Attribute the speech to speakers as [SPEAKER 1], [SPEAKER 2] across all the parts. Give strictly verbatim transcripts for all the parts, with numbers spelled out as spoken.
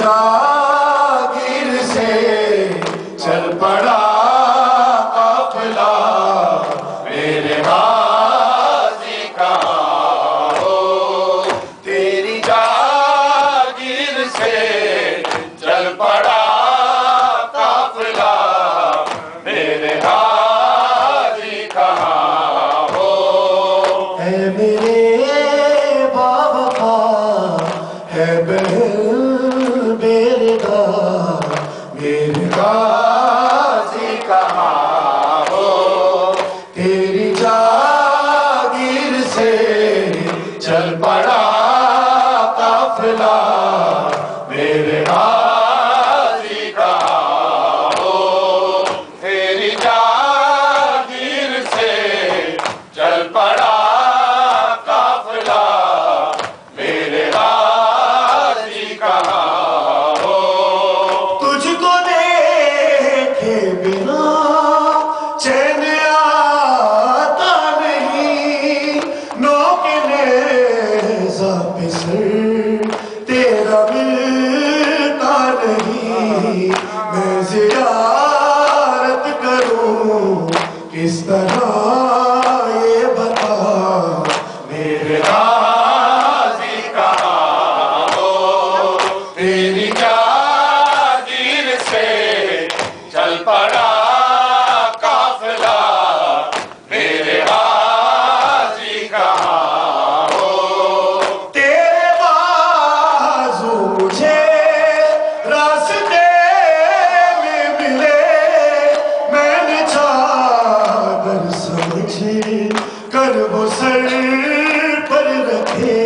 [SPEAKER 1] जागीर से चल पड़ा काफिला, मेरे गाजी कहाँ हो। तेरी जागीर से चल पड़ा काफिला, मेरे गाजी कहाँ हो। है मेरे बाबा है बहन बेरगा, मेरे गाजी कहाँ हो। तेरी जागीर से चल पड़ा काफिला, मेरे गाजी कहाँ हो। तेरी जागीर से चल पड़ा काफिला, मेरे गाजी कहाँ हो। तुझको देखे बिना चैन आता नहीं, नौके नेज़ा पे सर तेरा मिलता नहीं। मैं ज़ियारत करूं किस तरह ये बता, मेरे गाजी कहाँ हो। तेरी जागीर से चल पड़ा काफिला, मेरे गाजी कहाँ हो। तेरे बाजू मुझे रास्ते में मिले, मैंने चादर समझ कर वो सर पर रखे।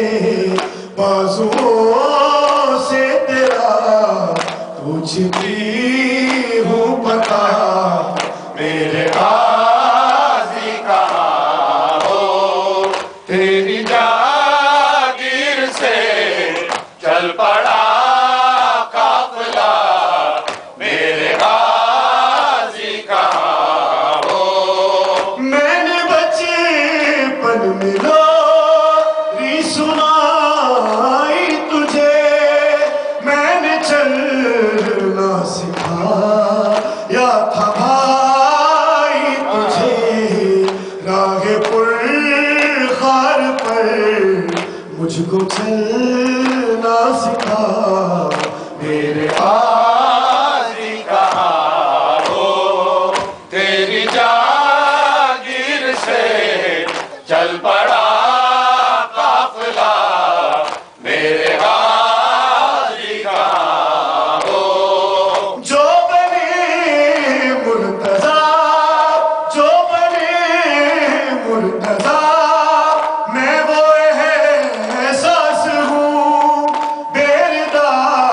[SPEAKER 1] बाजुओं से तेरा पूछती हूँ पता, मेरे गाजी कहाँ हो। तेरी जागीर से चल पड़ा काफिला, मेरे गाजी कहाँ हो। मैंने बचपन में लोरी सुनाई तुझे, मैंने चलना सिखाया था भाई तुझे। राहे पुरखार पर मुझको चलना सिखा, मेरे गाजी कहाँ हो। तेरी जागीर से चल पड़ा काफिला, मेरे गाजी कहाँ हो। जो बने मुर्तजा, जो बने मुर्तजा, मैं वो एहसास हूँ बेरदा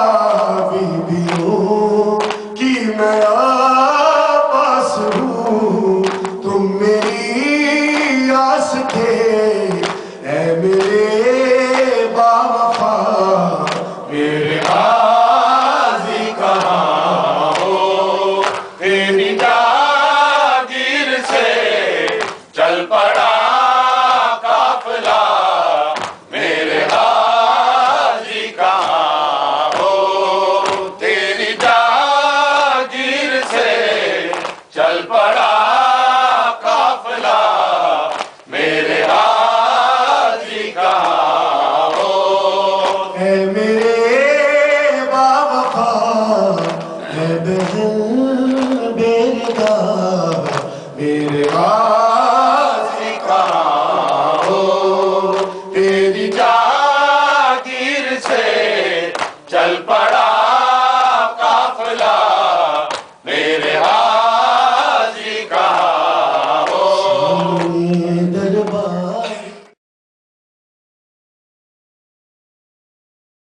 [SPEAKER 1] बीबियों की मैं पास हूँ। तुम मेरी आस थे ऐ मेरे बावफा, मेरे गाजी कहाँ हो। तेरी जागीर से चल पड़ा काफिला, मेरे गाजी कहाँ हो। तेरी जागीर से चल पड़ा